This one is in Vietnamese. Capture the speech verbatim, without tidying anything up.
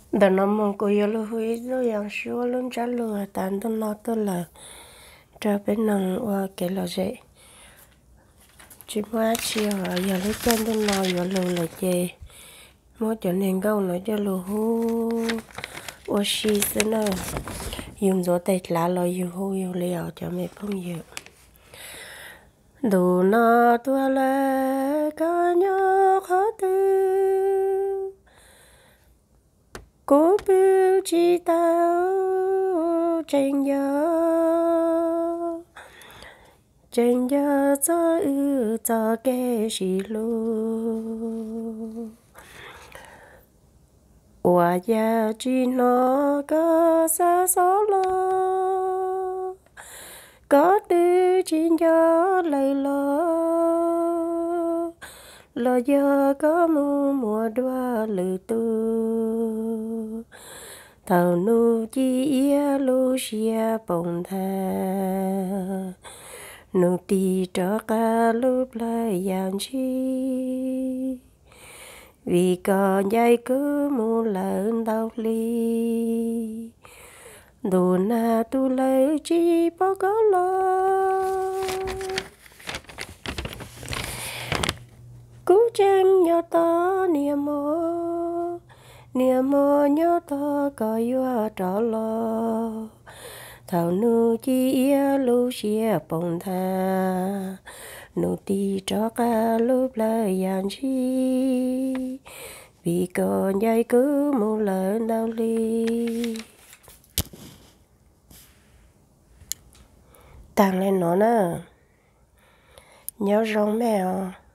đợt năm mong cô yêu lu hui lu yang xua luôn trả lu tàn tôi nói tôi là cho bên năng qua cái là gì chỉ mua chiều giờ lấy chân tôi nói giờ lu là gì mua cho nên câu nói cho lu hu ô xí thế nào dùng gió tết lá lo yêu hu yêu liều cho mấy phong yêu đủ nó tôi là có nhớ khó tư cố biểu chỉ tao tranh gió tranh gió cho ư cho cái gì luôn ủa ya chỉ nó có xa xó lo có tư chỉ gió lầy lo lo giờ có mùa mùa đoa lử tu thầu nu chi ia lu xia bồng tha nu ti cho ca lúc lại yang chi vì còn dây cứ mu lợn đau ly đồ na tu lấy chi bao có lo cú chân nhớ to niềm mơ niềm mơ nhớ to có yêu trở lo thảo nu chi ia lu xia bồng tha nu ti cho ca lúc lại yang chi vì còn dây cứ mu lợn đau ly tăng lên nó nè nhớ rong mèo